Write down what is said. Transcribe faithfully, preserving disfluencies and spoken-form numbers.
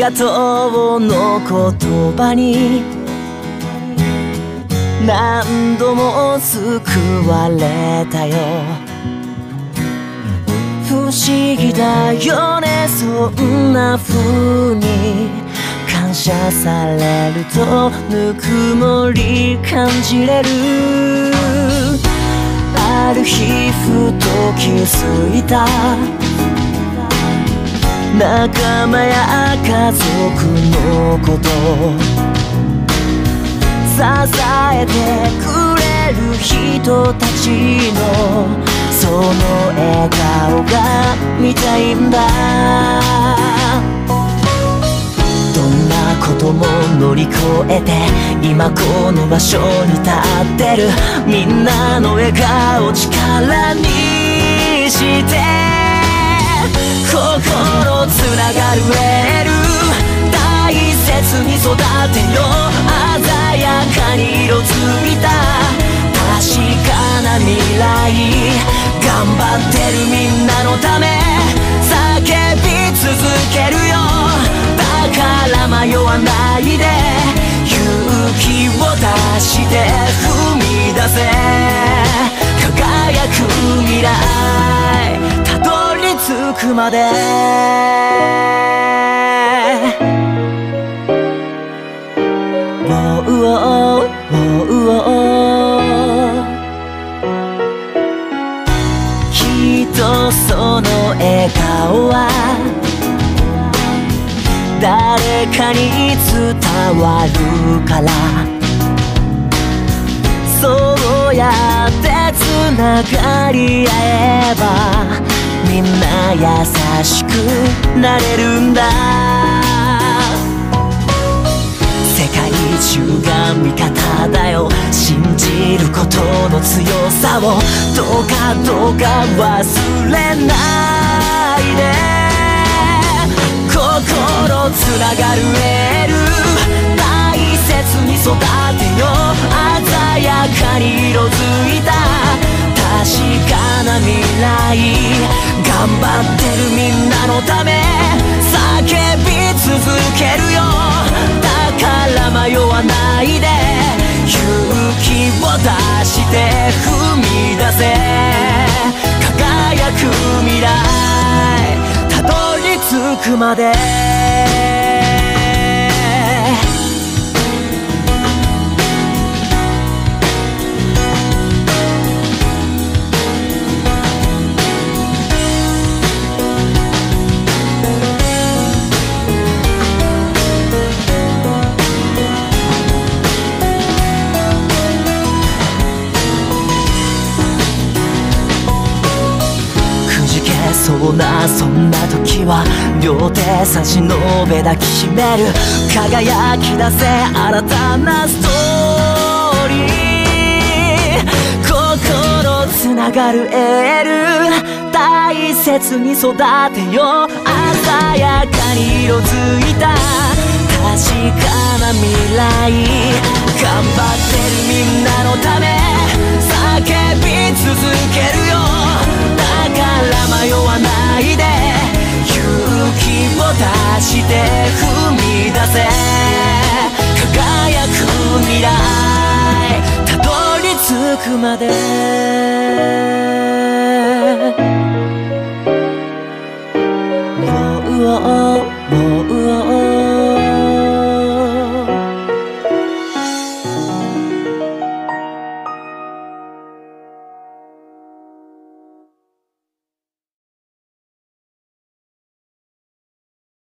がとうの言葉に何度も救われたよ。不思議だよね、そんな風に感謝されるとぬくもり感じれる。ある日ふと気づいた、仲間や家族のこと支えてくれる人たちのその笑顔が見たいんだ。どんなことも乗り越えて今この場所に立ってる。みんなの笑顔力にして心つながるエール大切に育てよ。鮮やかに色づいた確かな未来、頑張ってるみんなのため叫び続けるよ。だから迷わないで勇気を出して踏み出せ。輝く未来たどり着くまで。きっとその笑顔は誰かに伝わるから、そうやってつながり合えばみんな優しくなれるんだ。世界中が味方だよ、信じることの強さをどうかどうか忘れないで。心つながるエール大切に育てよ。鮮やかに色づいた確かな未来、頑張ってるみんなのため叫び続けるよ。だから迷わないで勇気を出して踏み出せ。輝く未来たどり着くまで。そうなそんな時は両手差し伸べ抱きしめる。輝き出せ新たなストーリー。心つながるエール大切に育てよ。鮮やかに色づいた確かな未来、頑張ってるみんなのため叫び続けるよ。だから迷わないで勇気を出して踏み出せ。輝く未来たどり着くまで。